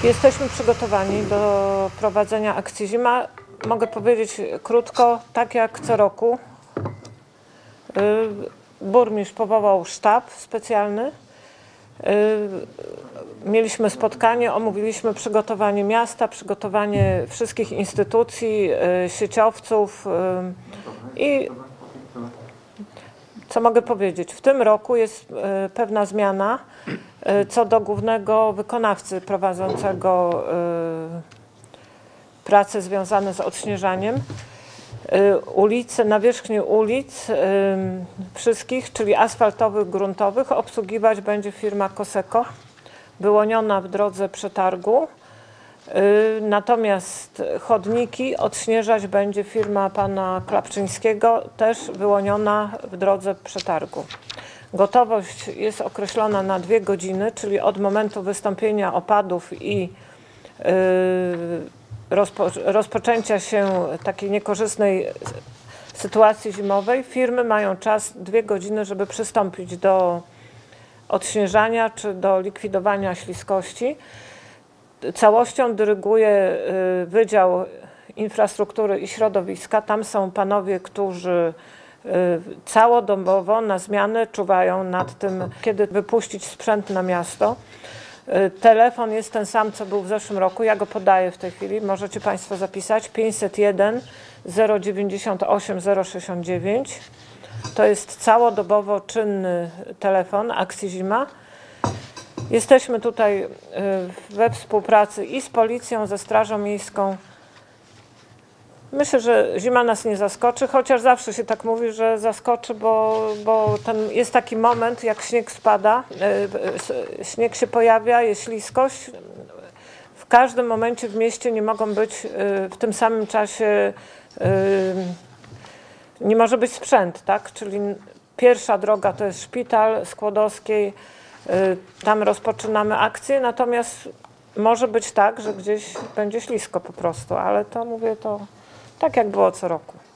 Jesteśmy przygotowani do prowadzenia akcji Zima. Mogę powiedzieć krótko, tak jak co roku. Burmistrz powołał sztab specjalny. Mieliśmy spotkanie, omówiliśmy przygotowanie miasta, przygotowanie wszystkich instytucji, sieciowców i co mogę powiedzieć? W tym roku jest pewna zmiana co do głównego wykonawcy prowadzącego prace związane z odśnieżaniem. Ulice, nawierzchnię ulic wszystkich, czyli asfaltowych, gruntowych, obsługiwać będzie firma Koseko, wyłoniona w drodze przetargu. Natomiast chodniki odśnieżać będzie firma pana Klapczyńskiego, też wyłoniona w drodze przetargu. Gotowość jest określona na 2 godziny, czyli od momentu wystąpienia opadów i rozpoczęcia się takiej niekorzystnej sytuacji zimowej. Firmy mają czas 2 godziny, żeby przystąpić do odśnieżania czy do likwidowania śliskości. Całością dyryguje Wydział Infrastruktury i Środowiska. Tam są panowie, którzy całodobowo na zmianę czuwają nad tym, kiedy wypuścić sprzęt na miasto. Telefon jest ten sam, co był w zeszłym roku. Ja go podaję w tej chwili. Możecie państwo zapisać. 501 098 069. To jest całodobowo czynny telefon akcji Zima. Jesteśmy tutaj we współpracy i z policją, ze Strażą Miejską. Myślę, że zima nas nie zaskoczy, chociaż zawsze się tak mówi, że zaskoczy, bo jest taki moment, jak śnieg spada, śnieg się pojawia, jest śliskość. W każdym momencie w mieście nie mogą być w tym samym czasie, nie może być sprzęt, tak? Czyli pierwsza droga to jest Szpital Skłodowskiej, tam rozpoczynamy akcję, natomiast może być tak, że gdzieś będzie ślisko po prostu, ale to mówię to tak jak było co roku.